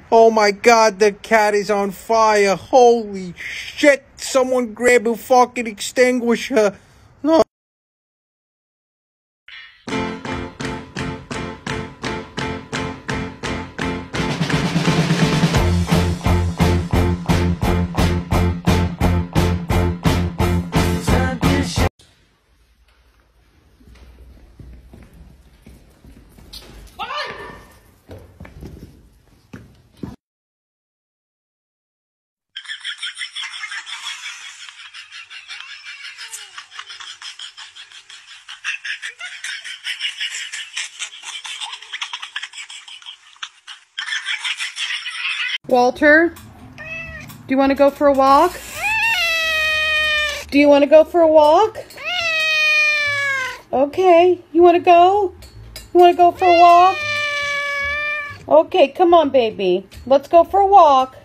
Oh my god, the cat is on fire. Holy shit. Someone grab a fucking extinguisher. No. Walter, do you want to go for a walk? Do you want to go for a walk? Okay, you want to go? You want to go for a walk? Okay, come on, baby. Let's go for a walk.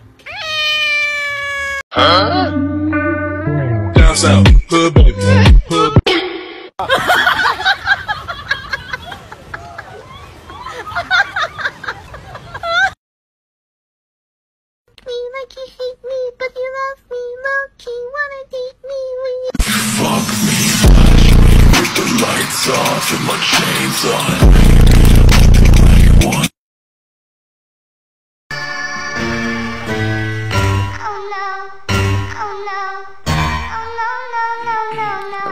Huh? Down south, hood baby, hood. Like you hate me, but you love me. Low-key wanna date me when you Fuck me, watch me with the lights off and my chains on. Oh no, oh no, oh no, no, no, no, no,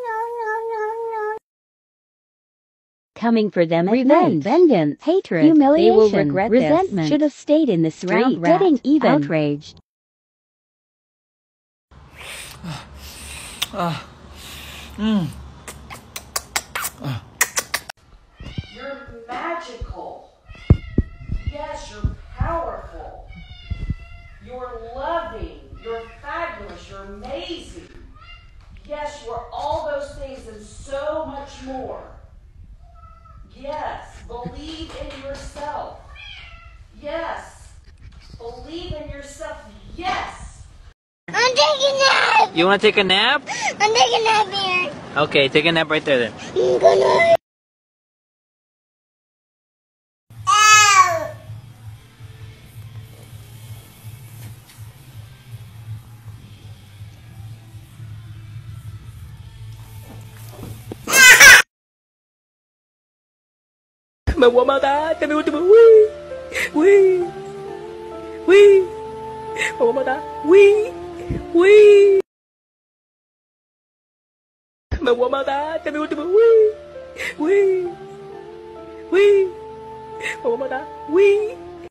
Coming for them at night. Vengeance, hatred, humiliation, they will regret resentment. This. Should have stayed in the street, getting even, outraged. You're magical. Yes, you're powerful. You're loving. You're fabulous. You're amazing. Yes, you are all those things and so much more. Yes, believe in yourself. Yes, believe in yourself. Yes. I'm taking a nap. You want to take a nap? I'm taking a nap here. Okay, take a nap right there then. Good night. Me voy a matar, te mi último. Uy, uy, uy. Me voy a matar. Uy, uy. Me voy a matar, te mi último. Uy, uy, uy. Me voy a matar. Uy.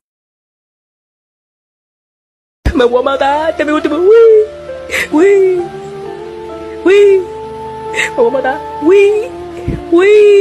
Me voy a matar, te mi último. Uy, uy, uy. Me voy a matar. Uy, uy.